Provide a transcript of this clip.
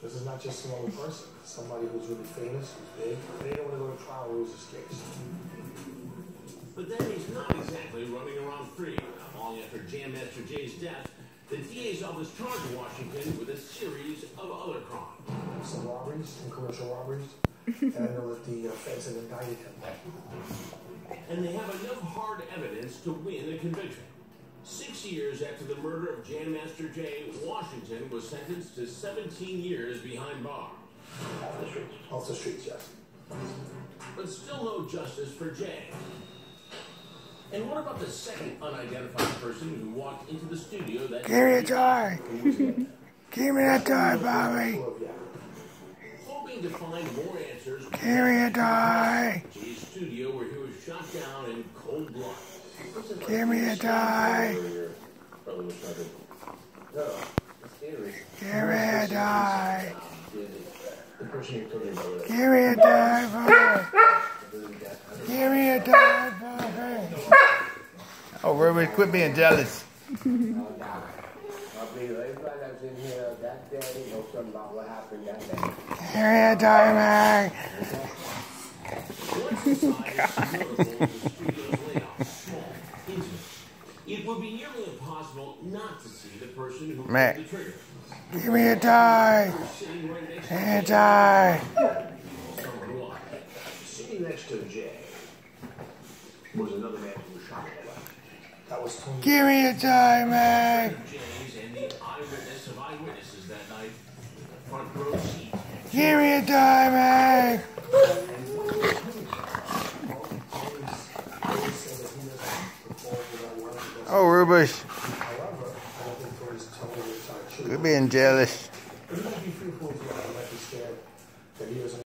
This is not just some other person. Somebody who's really famous, who's big. They don't want to go to trial and lose his case. But then he's not exactly running around free. Not long after Jam Master Jay's death, the DA's office charged Washington with a series of other crimes. Some robberies, some commercial robberies. And I know that the feds have indicted him. And they have enough hard evidence to win a conviction. 6 years after the murder of Jam Master Jay, Washington was sentenced to 17 years behind bars. Off the streets. Off the streets, yes. But still no justice for Jay. And what about the second unidentified person who walked into the studio that... Give me a toy! Give me that toy, Bobby! Hoping to find more answers... Give me a toy! Jay's studio where he was shot down in cold blood. Give me a toy! Give me a toy! Give me a toy, Bobby! Give me a toy, Bobby! Oh, Ruby, quit being jealous. Give me a toy, Meg! It would be nearly impossible not to see the person who pulled Mac. the trigger. Give me a toy! A toy! Sitting next to Jay was another man who was shot in the left. That was Tony. Give me a toy, Meg! Jays and the eyewitness of eyewitnesses that night, front row seat. Give me a toy, Meg! Oh, Rubish, However, I don't think Tony's telling the entire truth. quit being jealous. He might be fearful of you. He might be scared that he was